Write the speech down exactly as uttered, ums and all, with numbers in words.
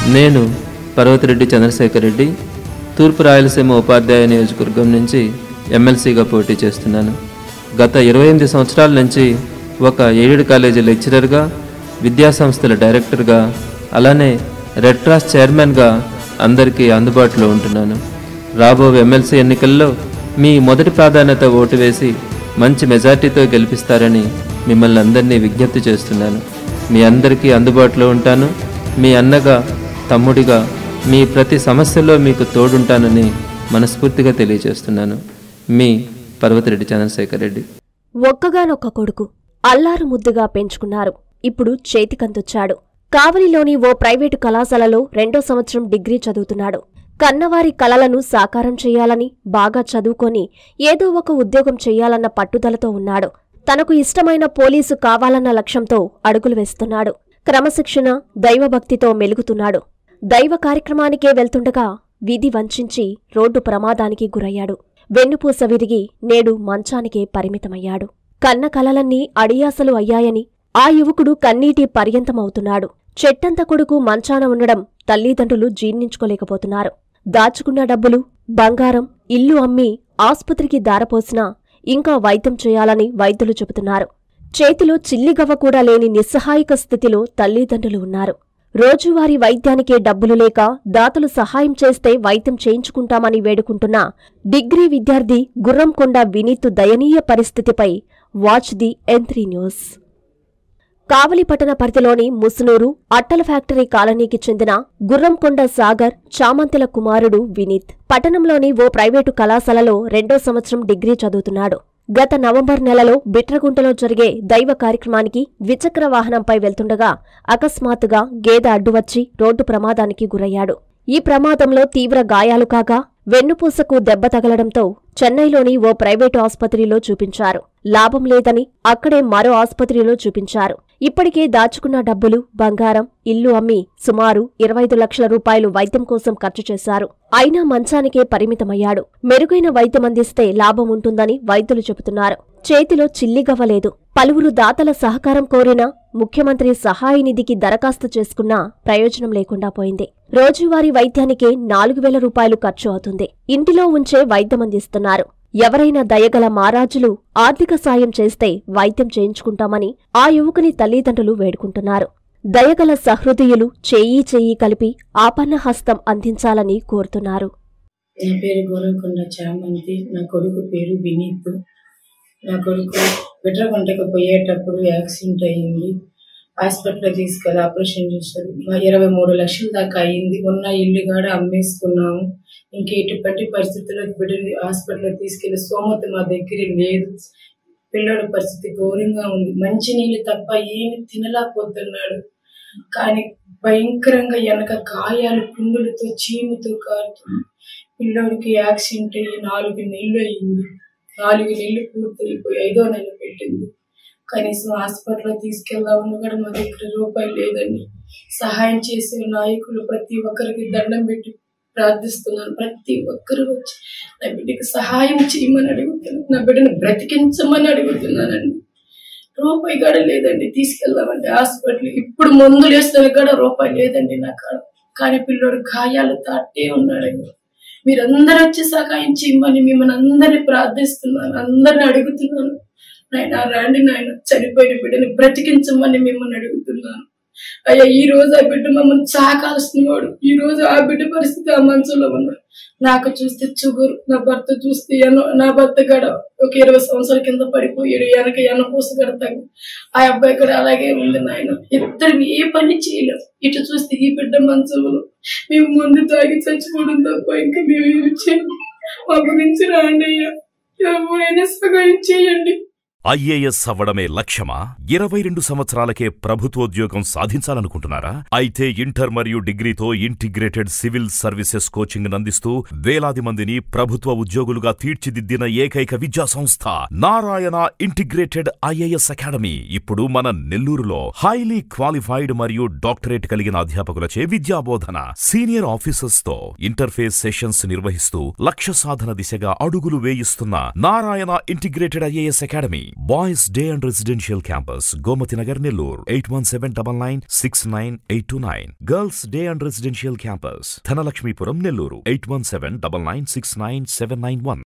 నేను పర్వతిరెడ్డి చంద్రశేఖర్ రెడ్డి తూర్పు రాయలసీమ ఉపాధ్యాయ నియోజకవర్గం నుంచి ఎమ్మెల్సీగా పోటీ చేస్తున్నాను. గత ఇరవై ఎనిమిది సంవత్సరాల నుంచి ఒక ఎయిడెడ్ కాలేజీ లెక్చరర్గా, విద్యాసంస్థల డైరెక్టర్గా, అలానే రెడ్ క్రాస్ చైర్మన్గా అందరికీ అందుబాటులో ఉంటున్నాను. రాబోయే ఎమ్మెల్సీ ఎన్నికల్లో మీ మొదటి ప్రాధాన్యత ఓటు వేసి మంచి మెజార్టీతో గెలిపిస్తారని మిమ్మల్ని అందరినీ విజ్ఞప్తి చేస్తున్నాను. మీ అందరికీ అందుబాటులో ఉంటాను. మీ అన్నగా, తమ్ముడిగా మీ ప్రతి సమస్యలో మీకు తోడుంటానని మనస్ఫూర్తిగా తెలియజేస్తున్నాను. మీ పర్వతిరెడ్డి చంద్రశేఖర్ రెడ్డి. ఒక్కగానొక్క కొడుకు అల్లారు ముద్దుగా పెంచుకున్నారు. ఇప్పుడు చేతికందొచ్చాడు. కావలిలోని ఓ ప్రైవేటు కళాశాలలో రెండో సంవత్సరం డిగ్రీ చదువుతున్నాడు. కన్నవారి కలలను సాకారం చెయ్యాలని, బాగా చదువుకొని ఏదో ఒక ఉద్యోగం చెయ్యాలన్న పట్టుదలతో ఉన్నాడు. తనకు ఇష్టమైన పోలీసు కావాలన్న లక్ష్యంతో అడుగులు వేస్తున్నాడు. క్రమశిక్షణ, దైవభక్తితో మెలుగుతున్నాడు. దైవ కార్యక్రమానికే వెళ్తుండగా విధి వంచించి రోడ్డు ప్రమాదానికి గురయ్యాడు. వెన్నుపూస విరిగి నేడు మంచానికే పరిమితమయ్యాడు. కన్న కలలన్నీ అడియాసలు అయ్యాయని ఆ యువకుడు కన్నీటి పర్యంతమవుతున్నాడు. చెట్టంత కొడుకు మంచాన ఉండడం తల్లిదండ్రులు జీర్ణించుకోలేకపోతున్నారు. దాచుకున్న డబ్బులు, బంగారం, ఇల్లు అమ్మి ఆస్పత్రికి దారపోసినా ఇంకా వైద్యం చేయాలని వైద్యులు చెబుతున్నారు. చేతిలో చిల్లిగవ్వ కూడా లేని నిస్సహాయక స్థితిలో తల్లిదండ్రులు ఉన్నారు. రోజువారీ వైద్యానికే డబ్బులు లేక దాతలు సహాయం చేస్తే వైద్యం చేయించుకుంటామని వేడుకుంటున్న డిగ్రీ విద్యార్థి గుర్రంకొండ వినీత్ దయనీయ పరిస్థితిపై watch the N three news. Kavali పట్టణ పరిధిలోని ముసునూరు అట్టల ఫ్యాక్టరీ కాలనీకి చెందిన గుర్రంకొండ సాగర్ చామంతిల కుమారుడు వినీత్ పట్టణంలోని ఓ ప్రైవేటు కళాశాలలో రెండో సంవత్సరం డిగ్రీ చదువుతున్నాడు. గత నవంబర్ నెలలో బిట్రగుంటలో జరిగే దైవ కార్యక్రమానికి ద్విచక్ర వాహనంపై వెళ్తుండగా అకస్మాత్తుగా గేదె అడ్డువచ్చి రోడ్డు ప్రమాదానికి గురయ్యాడు. ఈ ప్రమాదంలో తీవ్ర గాయాలు కాగా వెన్నుపూసకు దెబ్బ తగలడంతో చెన్నైలోని ఓ ప్రైవేటు ఆస్పత్రిలో చూపించారు. లాభం లేదని అక్కడే మరో ఆస్పత్రిలో చూపించారు. ఇప్పటికే దాచుకున్న డబ్బులు, బంగారం, ఇల్లు అమ్మి సుమారు ఇరవై ఐదు లక్షల రూపాయలు వైద్యం కోసం ఖర్చు చేశారు. అయినా మంచానికే పరిమితమయ్యాడు. మెరుగైన వైద్యం అందిస్తే లాభం ఉంటుందని వైద్యులు చెబుతున్నారు. చేతిలో చిల్లిగవ్వలేదు. పలువురు దాతల సహకారం కోరినా ముఖ్యమంత్రి సహాయ నిధికి దరఖాస్తు చేసుకున్నా ప్రయోజనం లేకుండా పోయింది. రోజువారీ వైద్యానికే నాలుగు వేల రూపాయలు ఖర్చు అవుతుంది. ఇంటిలో ఉంచే వైద్యం అందిస్తున్నారు. ఎవరైనా దయగల మారాజులు ఆర్థిక సాయం చేస్తే వైద్యం చేయించుకుంటామని ఆ యువకుని తల్లిదండ్రులు వేడుకుంటున్నారు. దయగల సహృదయులు చేయి చేయి కలిపి ఆపన్న హస్తం అందించాలని కోరుతున్నారు. నా పేరు గోరంకొండ చామంతి. నా కొడుకు పేరు వినీత్. నా కొడుకు బిట్రగుంటకు పోయేటప్పుడు యాక్సిడెంట్ అయ్యింది. హాస్పిటల్ తీసుకెళ్ళి ఆపరేషన్ చేశారు. ఇరవై మూడు లక్షల దాకా అయ్యింది. ఉన్న ఇల్లు కూడా అమ్మేసుకున్నాము. ఇంక ఇటువంటి పరిస్థితుల్లో బిడ్డని హాస్పిటల్ తీసుకెళ్లి సోమత మా దగ్గర లేదు. పిల్లడి పరిస్థితి ఘోరంగా ఉంది. మంచి నీళ్ళు తప్ప ఏమి తినలేకపోతున్నాడు. కానీ భయంకరంగా వెనక గాయాలు, పుండులతో, చీముతో కారుతుంది. పిల్లోడికి యాక్సిడెంట్ అయ్యి నాలుగు నెలలు అయ్యింది. నాలుగు నెలలు పూర్తయిపోయి ఐదో నెల పెట్టింది. కనీసం హాస్పిటల్ తీసుకెళ్దామని కూడా మా దగ్గర రూపాయలు లేదండి. సహాయం చేసే నాయకులు ప్రతి ఒక్కరికి దండం పెట్టి ప్రార్థిస్తున్నాను. ప్రతి ఒక్కరు వచ్చి నా బిడ్డకి సహాయం చేయమని అడుగుతున్నాను. నా బిడ్డను బ్రతికించమని అడుగుతున్నానండి. రూపాయి కూడా లేదండి. తీసుకెళ్దామంటే హాస్పిటల్ ఇప్పుడు మందులు వేస్తే కూడా రూపాయి లేదండి నా కాడ. కానీ పిల్లోడు గాయాలు తాటే ఉన్నాడండి. మీరందరూ వచ్చి సహాయం చేయమని మిమ్మల్ని అందరినీ ప్రార్థిస్తున్నాను, అందరిని అడుగుతున్నాను. నాయన రండి నాయన, చనిపోయిన బిడ్డని బ్రతికించమని మిమ్మల్ని అడుగుతున్నాను. అయ్యా ఈ రోజు ఆ బిడ్డ మమ్మల్ని చాకాల్సిన వాడు. ఈ రోజు ఆ బిడ్డ పరిస్థితి ఆ మంచంలో ఉన్నాడు. నాకు చూస్తే చుగురు, నా భర్త చూస్తే ఎన నా భర్త గడ ఒక ఇరవై సంవత్సరాల కింద పడిపోయాడు. వెనక ఎనపూస గడతాడు. ఆ అబ్బాయి కూడా అలాగే ఉంది నాయన. ఇద్దరు ఏ పని చేయలేం. ఇటు చూస్తే ఈ బిడ్డ మంచంలో మేము ముందు తాగి చచ్చిపోవడం తప్ప ఇంకా మేము ఏమి చేయాలి. మా గురించి రాండి అయ్యా, ఎవరైనా సహాయం చేయండి. ఐఏఎస్ అవ్వడమే లక్ష్యమా? ఇరవై రెండు సంవత్సరాలకే ప్రభుత్వోద్యోగం సాధించాలనుకుంటున్నారా? అయితే ఇంటర్ మరియు డిగ్రీతో ఇంటిగ్రేటెడ్ సివిల్ సర్వీసెస్ కోచింగ్ అందిస్తూ వేలాది మందిని ప్రభుత్వ ఉద్యోగులుగా తీర్చిదిద్దిన ఏకైక విద్యా సంస్థ నారాయణ ఇంటిగ్రేటెడ్ ఐఏఎస్ అకాడమీ ఇప్పుడు మన నెల్లూరులో హైలీ క్వాలిఫైడ్ మరియు డాక్టరేట్ కలిగిన అధ్యాపకులచే విద్యాబోధన, సీనియర్ ఆఫీసర్స్ తో ఇంటర్ఫేస్ సెషన్స్ నిర్వహిస్తూ లక్ష్య సాధన దిశగా అడుగులు వేయిస్తున్న Narayana integrated IAS academy boys day and residential campus Gomathi Nagar Nellore eight one seven nine nine six nine eight two nine. Girls day and residential campus Dhanalakshmipuram Nellore eight one seven nine nine six nine seven nine one.